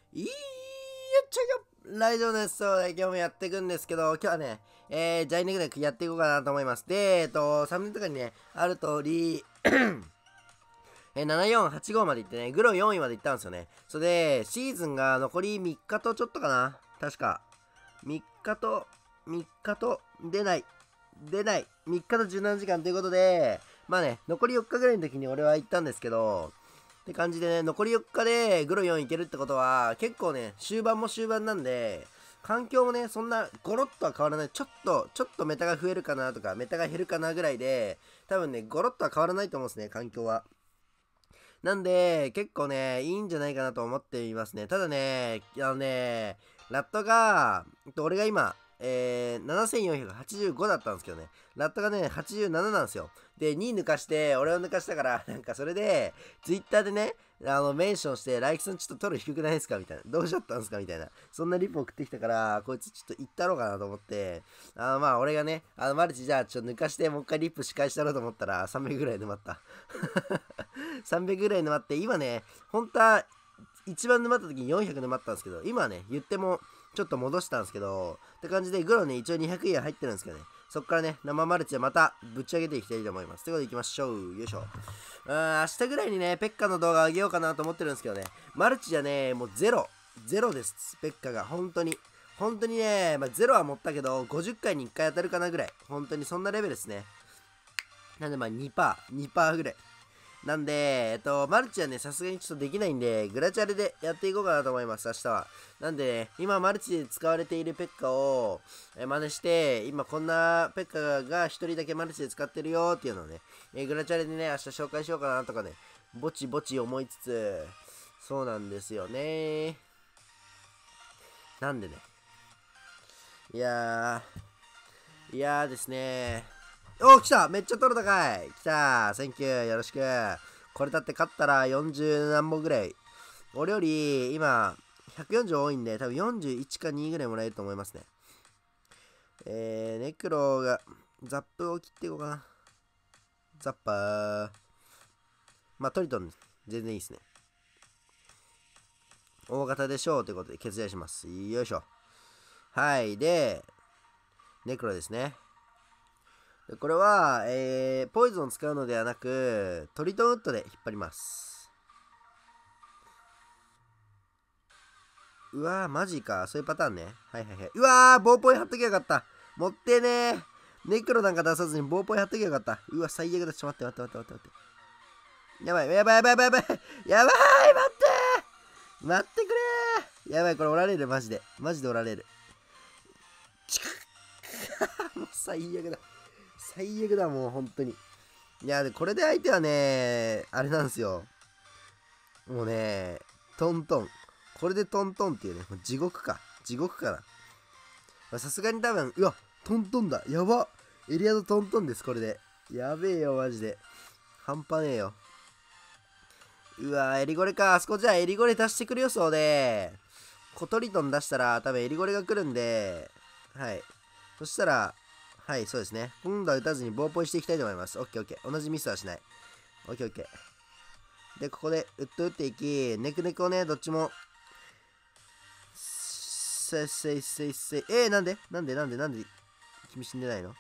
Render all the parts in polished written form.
いやちょよライドです。そうで、今日もやっていくんですけど、今日はね、ジャイネグネクやっていこうかなと思います。で、サムネとかにね、ある通り、7485まで行ってね、グロ4位まで行ったんですよね。それで、シーズンが残り3日とちょっとかな。確か。3日と、3日と、出ない。3日と17時間ということで、まあね、残り4日ぐらいの時に俺は行ったんですけど、って感じでね、残り4日でグロ4いけるってことは、結構ね、終盤も終盤なんで、環境もね、そんなゴロッとは変わらない。ちょっとメタが増えるかなとか、メタが減るかなぐらいで、多分ね、ゴロッとは変わらないと思うんですね、環境は。なんで、結構ね、いいんじゃないかなと思っていますね。ただね、ラットが、俺が今、7485だったんですけどね、ラットがね、87なんですよ。で、2抜かして、俺を抜かしたから、なんかそれで、ツイッターでね、メンションして、ライキさんちょっと取る低くないですかみたいな。どうしちゃったんですかみたいな。そんなリプ送ってきたから、こいつちょっと言ったろうかなと思って、まあ、俺がね、マルチじゃあちょっと抜かして、もう一回リップ仕返したろうと思ったら、300ぐらい沼った。300ぐらい沼って、今ね、本当は、一番沼った時に400沼ったんですけど、今はね、言っても、ちょっと戻したんですけど、って感じで、グロね、一応200円入ってるんですけどね、そっからね、生マルチでまたぶち上げていきたいと思います。ということで行きましょう。よいしょ。明日ぐらいにね、ペッカの動画上げようかなと思ってるんですけどね、マルチじゃね、もうゼロです、ペッカが。本当に。本当にね、まあ、ゼロは持ったけど、50回に1回当たるかなぐらい。本当にそんなレベルですね。なんでまあ2%ぐらい。なんで、マルチはね、さすがにちょっとできないんで、グラチャレでやっていこうかなと思います、明日は。なんで、ね、今マルチで使われているペッカを、真似して、今こんなペッカが一人だけマルチで使ってるよっていうのをね、グラチャレでね、明日紹介しようかなとかね、ぼちぼち思いつつ、そうなんですよね。なんでね、いやーですね。おー、来た、めっちゃ取れたかい、来た、センキュー、よろしく。これだって勝ったら40何本ぐらい。俺より今140多いんで、多分41か2ぐらいもらえると思いますね。ネクロがザップを切っていこうかな。ザッパー。まあ、トリトン全然いいですね。大型でしょうということで決断します。よいしょ。はい。で、ネクロですね。これは、ポイズンを使うのではなく、トリトンウッドで引っ張ります。うわー、マジか。そういうパターンね。はいはいはい。うわー、棒ポイ貼っときゃよかった。持ってねー。ネクロなんか出さずに棒ポイ貼っときゃよかった。うわ、最悪だ。ちょっと待って。やばい。やばい。待ってくれー。やばい、これおられる、マジでおられる。もう最悪だ、もう本当に。いや、で、これで相手はね、あれなんですよ。もうね、トントン。これでトントンっていうね、もう地獄かな。さすがに多分、うわ、トントンだ。やば。エリアのトントンです、これで。やべえよ、マジで。半端ねえよ。うわ、エリゴレか。あそこじゃあエリゴレ出してくる予想で、コトリトン出したら多分エリゴレが来るんで、はい。そしたら、はい、そうですね。今度は打たずに棒ポイしていきたいと思います。オッケー。同じミスはしない。オッケー。で、ここで打っていき、ネクネクをね、どっちも、なんで君死んでないの？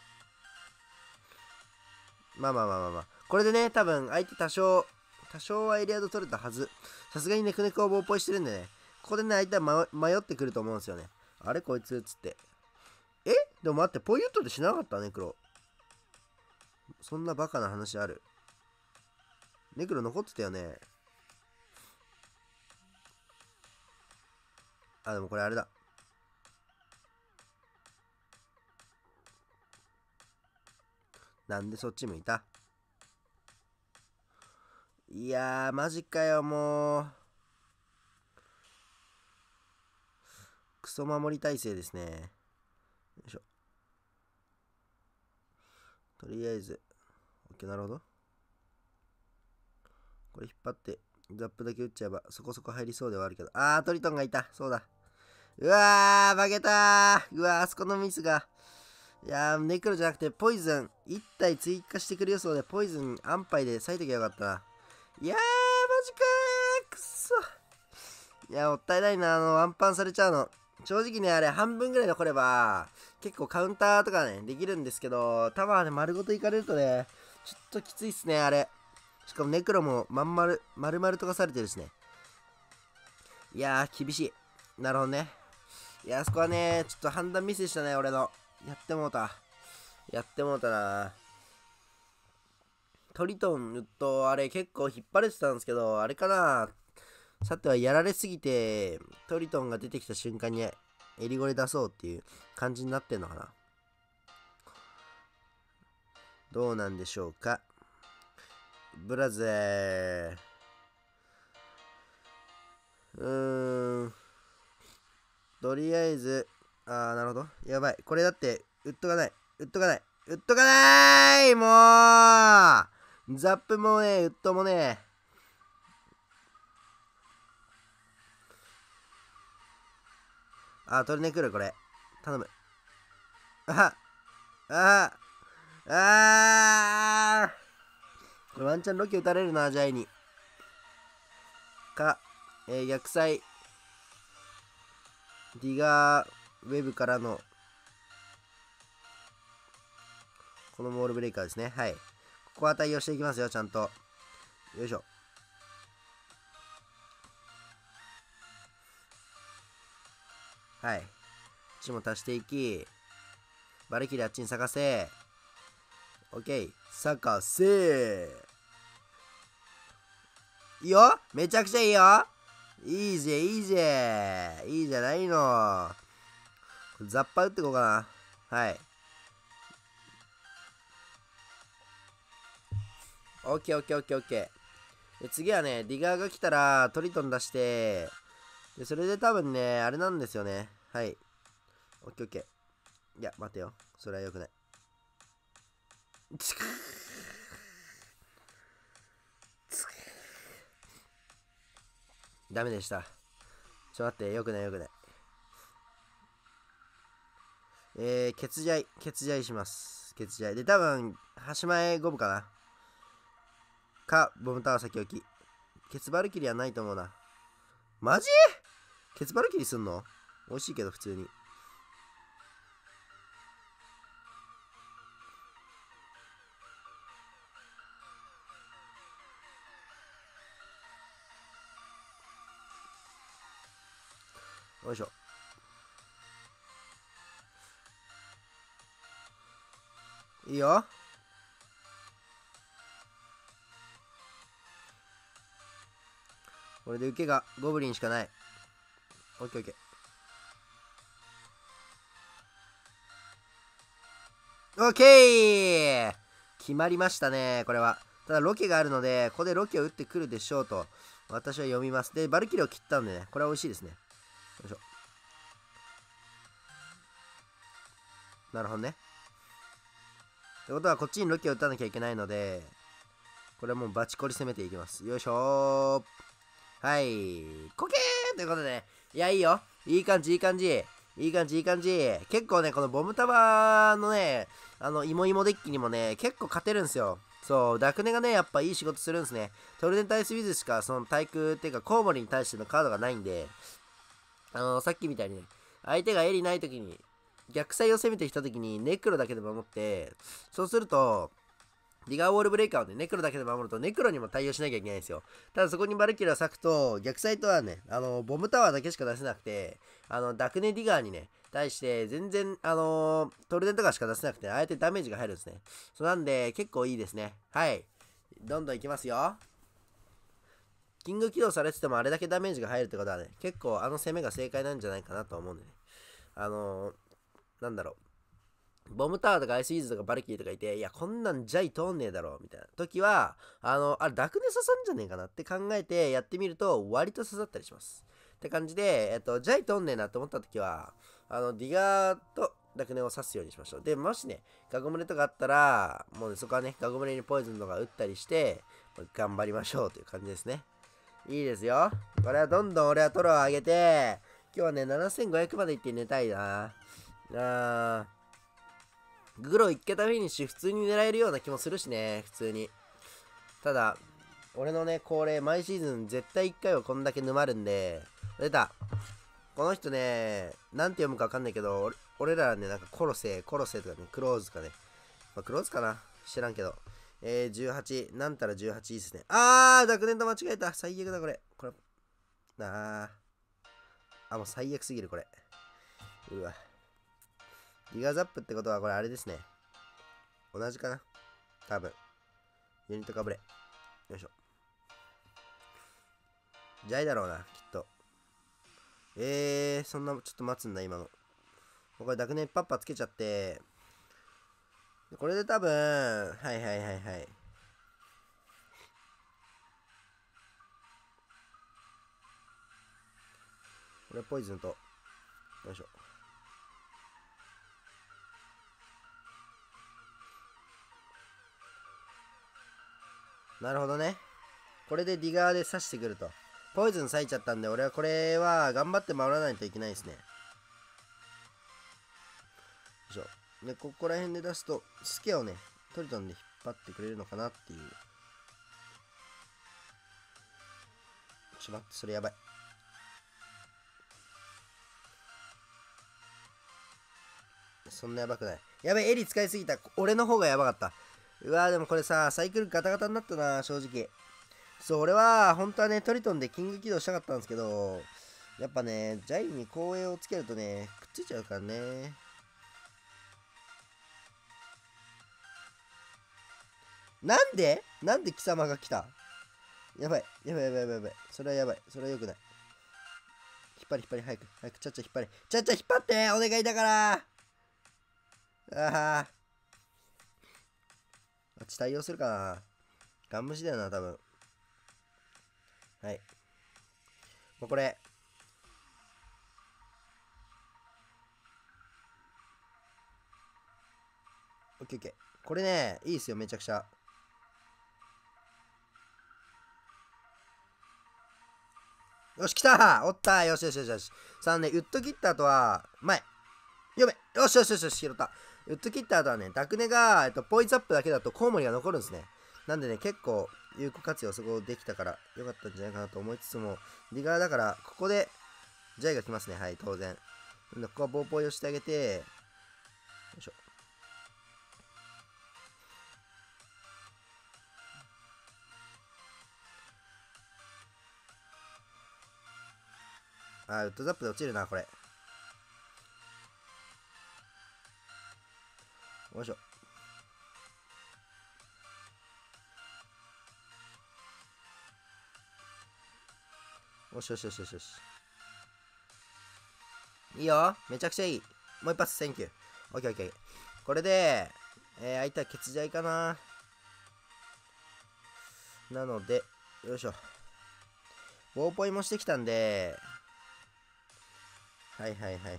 まあ。これでね、多分相手多少はエリアド取れたはず。さすがにネクネクを棒ポイしてるんでね、ここでね、相手は迷ってくると思うんですよね。あれこいつつって。でも待って、ポイウッドでしなかったネクロ。そんなバカな話ある？ネクロ残ってたよね。でもこれあれだ。なんでそっち向いた？いやー、マジかよ、もう。クソ守り体制ですね。よいしょ。とりあえず、OK、なるほど。これ引っ張って、ザップだけ打っちゃえば、そこそこ入りそうではあるけど。トリトンがいた。そうだ。うわー、負けたー。うわー、あそこのミスが。いやー、ネクロじゃなくて、ポイズン、1体追加してくる予想で、ポイズン、安牌で割いときゃよかったな。いやー、マジかー。くっそ。 いや、もったいないな、ワンパンされちゃうの。正直ね、あれ、半分ぐらい残れば、結構カウンターとかね、できるんですけど、タワーで丸ごといかれるとね、ちょっときついっすね、あれ。しかもネクロも丸々溶かされてるしね。いやー、厳しい。なるほどね。いや、あそこはね、ちょっと判断ミスでしたね、俺の。やってもうたな。トリトンとあれ結構引っ張れてたんですけど、あれかな。さてはやられすぎて、トリトンが出てきた瞬間にエリゴレ出そうっていう感じになってんのかな。どうなんでしょうか。ブラゼー。とりあえず、なるほど。やばい。これだって、ウッドがない。もうザップもね、ウッドもね。トルネクルこれ。頼む。これワンチャンロケ打たれるな、ジャイに。逆サイ。ディガーウェブからのこのモールブレイカーですね。はい。ここは対応していきますよ、ちゃんと。よいしょ。はい。こっちも足していき、バルキリーあっちに咲かせ。オッケー。咲かせ。いいよ、めちゃくちゃいいよ。いいじゃないの。ザッパ打ってこうかな。はい。オッケー。で次はね、ディガーが来たらトリトン出して、でそれで多分ね、あれなんですよね。はい。オッケー。いや、待てよ。それはよくない。ダメでした。待って、よくない。欠ジします。で、多分、端前5分かな。ボムタワー先置き。ケツバルキリはないと思うな。マジ？ケツバルキリすんの？美味しいけど、普通に。よいしょ。いいよ。これで受けがゴブリンしかない。オッケー。オッケー決まりましたね、これは。ただロケがあるので、ここでロケを打ってくるでしょうと、私は読みます。で、バルキリーを切ったんでね、これは美味しいですね。よいしょ。なるほどね。ってことは、こっちにロケを打たなきゃいけないので、これはもうバチコリ攻めていきます。よいしょー。はい。コケーということで、いや、いいよ。いい感じ。結構ね、このボムタワーのね、イモイモデッキにもね、結構勝てるんですよ。そう、ダクネがね、やっぱいい仕事するんですね。トルネンタイスウィズしか、その対空っていうか、コウモリに対してのカードがないんで、さっきみたいにね、相手がエリない時に、逆サイを攻めてきた時に、ネクロだけで守って、そうすると、ディガーウォールブレイカーをね、ネクロだけで守ると、ネクロにも対応しなきゃいけないんですよ。ただそこにバルキリーを割くと、逆サイトはね、ボムタワーだけしか出せなくて、ダクネディガーにね、対して、全然、トルネとかしか出せなくて、あえてダメージが入るんですね。そうなんで、結構いいですね。はい。どんどんいきますよ。キング起動されててもあれだけダメージが入るってことはね、結構攻めが正解なんじゃないかなと思うんでね。なんだろう。ボムタワーとかアイスイーズとかバルキリーとかいて、いや、こんなんジャイ通んねえだろ、みたいな時は、あれ、ダクネ刺さんじゃねえかなって考えてやってみると、割と刺さったりします。って感じで、ジャイ通んねえなって思った時は、ディガーとダクネを刺すようにしましょう。で、もしね、ガゴムレとかあったら、もうね、そこはね、ガゴムレにポイズンとか打ったりして、頑張りましょうという感じですね。いいですよ。これはどんどん俺はトロを上げて、今日はね、7500までいって寝たいな。グロ1桁フィニッシュ普通に狙えるような気もするしね、普通に。ただ、俺のね、恒例、毎シーズン絶対1回はこんだけ沼るんで、 出た。この人ね、なんて読むかわかんないけど、俺らはね、なんかコロセとかね、クローズかね。まあ、クローズかな知らんけど。18、なんたら18いいっすね。学年と間違えた。最悪だ、これ。もう最悪すぎる、これ。うわ。ギガザップってことは、これあれですね。同じかな多分。ユニットかぶれ。よいしょ。ジャイだろうな、きっと。そんな、ちょっと待つんだ、今の。これ、濁年パッパつけちゃって、これで多分、はい。これ、ポイズンと、よいしょ。なるほどね。これでディガーで刺してくると。ポイズン咲いちゃったんで、俺はこれは頑張って守らないといけないですね。よいしょ。で、ここら辺で出すと、スケをね、トリトンで引っ張ってくれるのかなっていう。ちょっと待って、それやばい。そんなやばくない。やべえ、エリ使いすぎた。俺の方がやばかった。うわー、でもこれさ、サイクルガタガタになったな、正直。そう、俺は、本当はね、トリトンでキング起動したかったんですけど、やっぱね、ジャイに光栄をつけるとね、くっついちゃうからね。なんで貴様が来た？やばい。それはやばい。それは良くない。引っ張り、早く、ちゃっちゃ引っ張れ。ちゃっちゃ引っ張ってお願いだからあっち対応するかな。ガン無視だよな、多分。はい。もうこれ。オッケー。これね、いいっすよ、めちゃくちゃ。よし、来たおったよし。さあね、ウッド切った後は、前。よし、拾った。ウッド切った後はね、ダクネが、ポイズアップだけだとコウモリが残るんですね。なんでね、結構、有効活用そこできたからよかったんじゃないかなと思いつつも、ディガーだから、ここで、ジャイが来ますね。はい、当然。ここはボーポイをしてあげて、よいしょ。ウッドザップで落ちるな、これ。よいしょ。よし。いいよ。めちゃくちゃいい。もう一発、センキュー。オッケー。これで、相手はケツジャイかな。なので、よいしょ。ボーポイもしてきたんで、はい。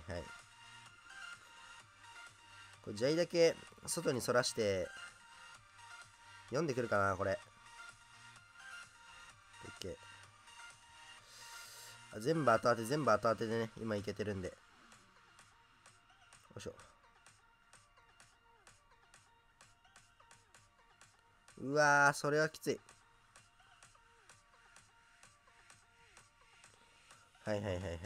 これジャイだけ外にそらして、読んでくるかな、これ。オッケー。全部後当てでね、今いけてるんで。よいしょ。うわー、それはきつい。はい。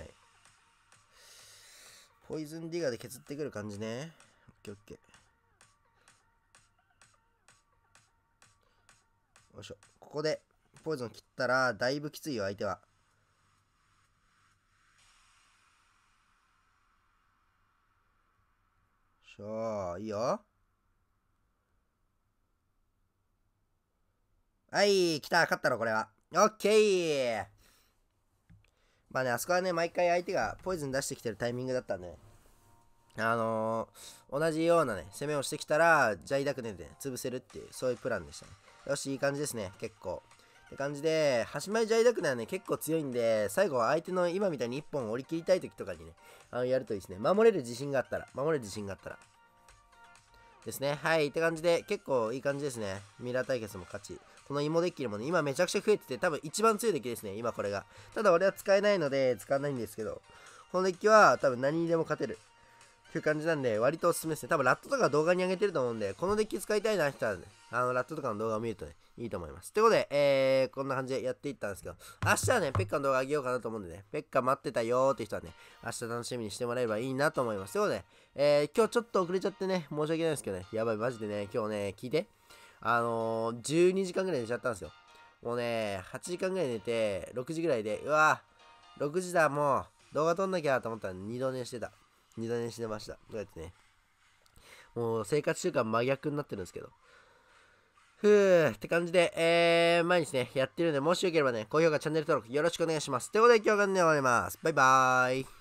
ポイズンディガーで削ってくる感じね。オッケー。よいしょ。ここでポイズン切ったらだいぶきついよ、相手は。いいよ。はい、来た、勝ったろ、これは。オッケー。まあね、あそこはね、毎回相手がポイズン出してきてるタイミングだったんでね。同じようなね、攻めをしてきたら、ジャイダクネで、潰せるっていう、そういうプランでしたね。よし、いい感じですね、結構。って感じで、端前ジャイダクネはね、結構強いんで、最後は相手の今みたいに1本折り切りたい時とかにね、やるといいですね。守れる自信があったら。ですね。はい。って感じで、結構いい感じですね。ミラー対決も勝ち。この芋デッキでもね、今めちゃくちゃ増えてて、多分一番強いデッキですね。今これが。ただ俺は使えないので、使わないんですけど、このデッキは多分何にでも勝てるっていう感じなんで、割とおすすめですね。多分ラットとか動画に上げてると思うんで、このデッキ使いたいな人はね、ラットとかの動画を見るとね、いいと思います。ということで、こんな感じでやっていったんですけど、明日はね、ペッカの動画上げようかなと思うんでね、ペッカ待ってたよーって人はね、明日楽しみにしてもらえればいいなと思います。ということで、今日ちょっと遅れちゃってね、申し訳ないですけどね、やばい、マジでね、今日ね、聞いて、12時間ぐらい寝ちゃったんですよ。もうね、8時間ぐらい寝て、6時ぐらいで、うわ6時だ、もう、動画撮んなきゃと思ったら2度寝してた。2度寝してました。どうやってね。もう生活習慣真逆になってるんですけど。ふーって感じで、毎日ね、やってるんで、もしよければね、高評価、チャンネル登録よろしくお願いします。ということで今日がね、終わります。バイバーイ。